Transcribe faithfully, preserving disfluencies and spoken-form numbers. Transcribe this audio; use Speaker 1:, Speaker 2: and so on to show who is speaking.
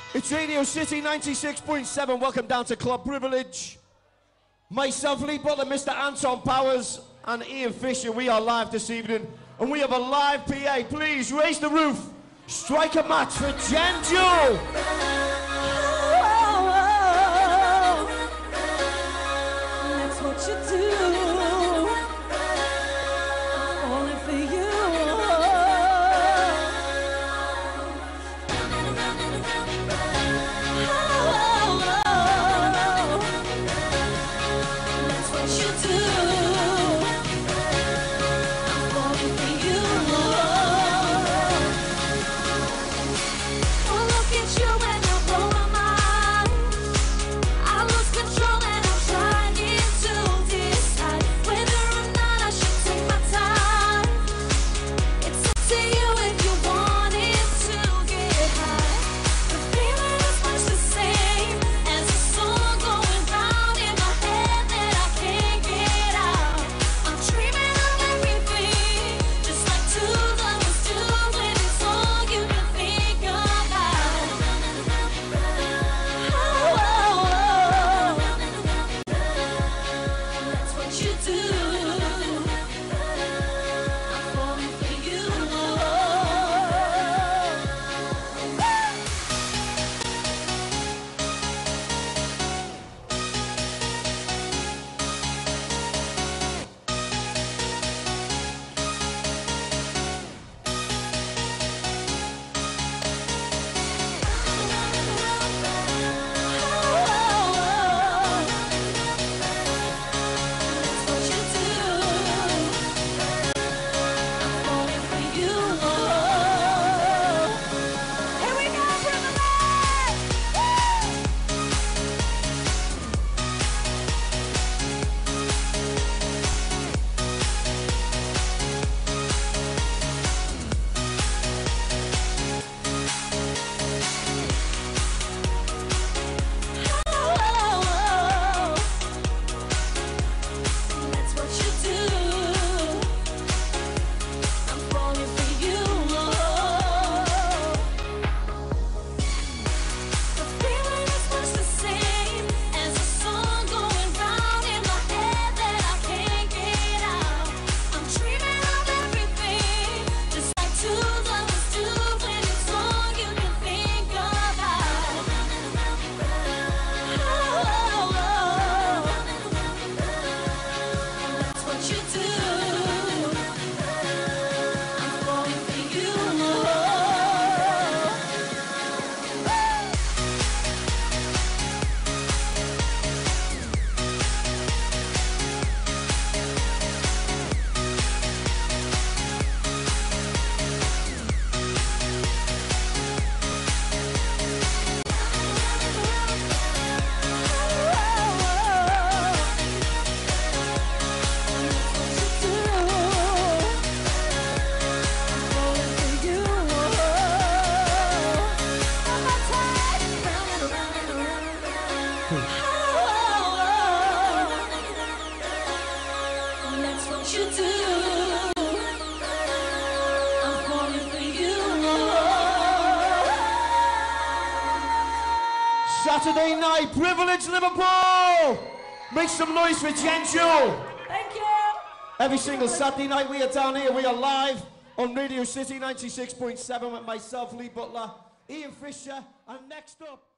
Speaker 1: It's Radio City ninety-six point seven. Welcome down to Club Privilege. Myself, Lee Butler, Mister Anton Powers, and Ian Fisher. We are live this evening, and we have a live P A. Please raise the roof. Strike a match for Jen Jewel.
Speaker 2: That's what you do. Only for you. That's what you do. I'm falling for you. Oh, look at you and I blow my mind. I lose control and I'm trying to decide whether or not I should take my time. It's up to you if you want it to get high. The feeling is much the same as a song going round in my head that I can't get out. I'm dreaming of everything, just like two lovers do when it's all you can think about. Oh, oh, oh. That's what you do. I'm falling for you. That's what you do. I'm falling for you. Here we go, Privilege! Oh, that's what you do. I'm falling for you. The feeling is much the same as a song going round in my head that I can't get out. I'm dreaming of everything, just like two lovers do when it's all you can think about. Oh, that's what you do. I'm falling for you. That's what you do. I'm falling for you.
Speaker 1: Saturday night, Privilege Liverpool. Make some noise for Jen Jewel.
Speaker 2: Thank you.
Speaker 1: Every single Saturday night we are down here. We are live on Radio City ninety-six point seven with myself, Lee Butler, Ian Fisher, and next up.